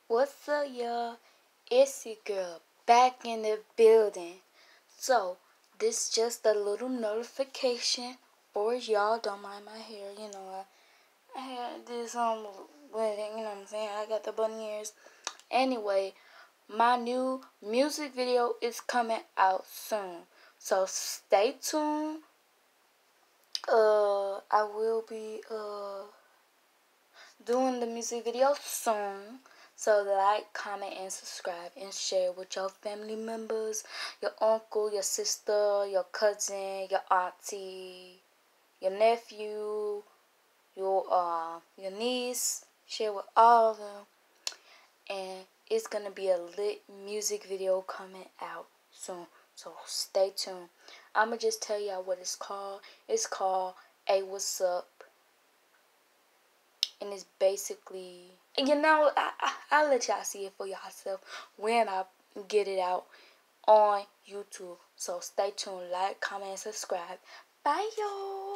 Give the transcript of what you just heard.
What's up, y'all? It's your girl back in the building. So, this just a little notification for y'all. Don't mind my hair, I had this with it, you know what I'm saying? I got the bunny ears. Anyway, my new music video is coming out soon. So stay tuned. I will be doing the music video soon. So like, comment, and subscribe, and share with your family members, your uncle, your sister, your cousin, your auntie, your nephew, your niece. Share with all of them, and it's gonna be a lit music video coming out soon. So stay tuned. I'ma just tell y'all what it's called. It's called "Hey, What's Up?" And it's basically, I'll let y'all see it for yourself when I get it out on YouTube. So stay tuned, like, comment, and subscribe. Bye, y'all.